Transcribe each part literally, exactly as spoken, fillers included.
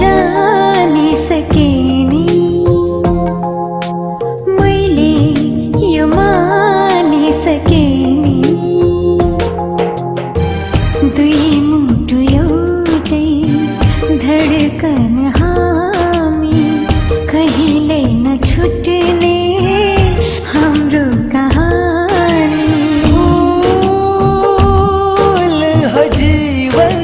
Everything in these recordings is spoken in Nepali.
जानी सकेनी मैले यो मानि सकेनी दुई मुटु एउटै धडकन हामी कहिले नछुट्ने हाम्रो कहानी फूल हो जीवन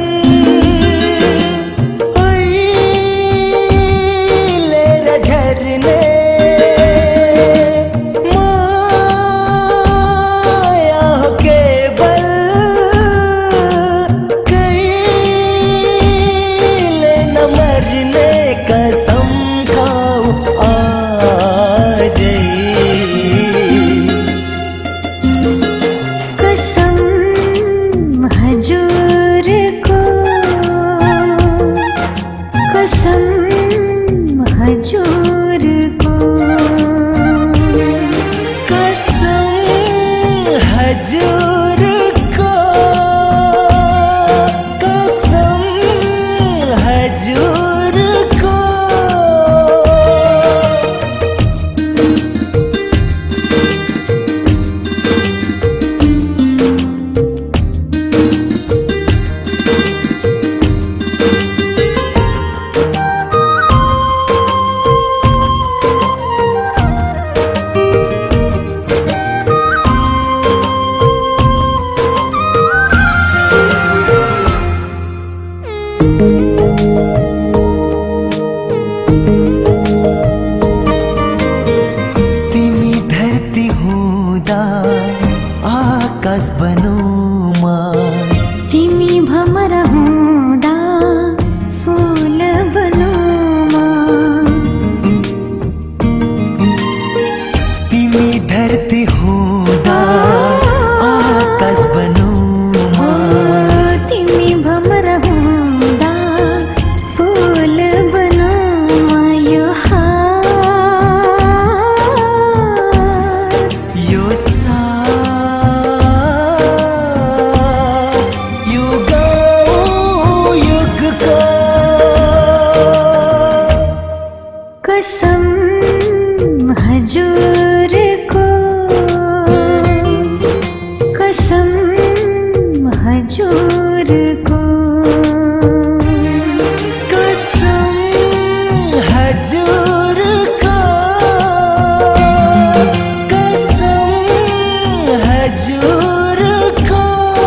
लेर झरने माया हो केवल कहिले न मरने कसम खाओ आज कसम हजुर को कसम हजुर को कसम हजुर को कसम हजुर को तिमी धरती हुँदा आकाश बनौमा तिमी भमर हुँदा फूल बनौमा तिमी धरती हुँदा आकाश बनौमा तिमी भमर हुँदा फूल बनौमा यो हात यो साथ यो गाउँ युगको कसम हजुर को कसम हजुर को कसम हजुर को कसम हजुर को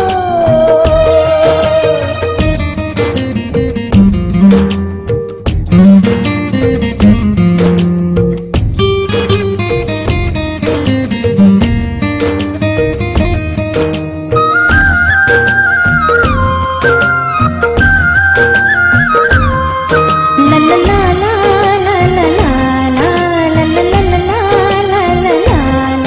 ला ला ला ला ला ला ला ला ला ला ला ला ला ला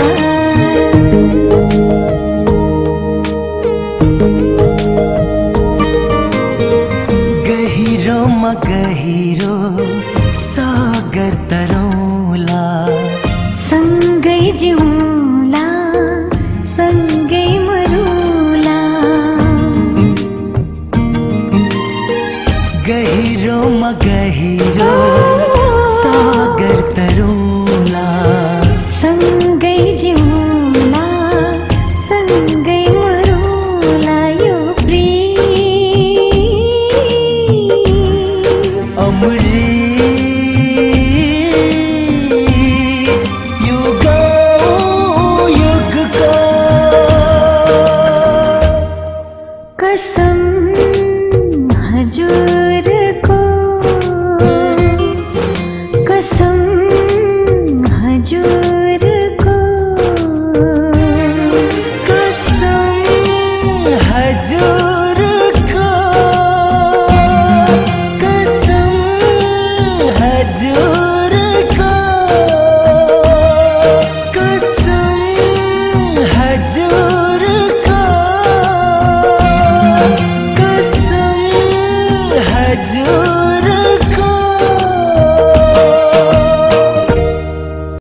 गहिरोमा गहिरो सागर तरौला सँगै जिउँला सँगै मरुला गहिरोमा गहिरो सागर तरौला सँगै जिउँला सँगै मरुला यो प्रेम अमृत यो गाउँ युगको कसम हजुर को कसम हजुर को कसम हजुर को कसम हजुर को कसम हजुर को कसम हजुर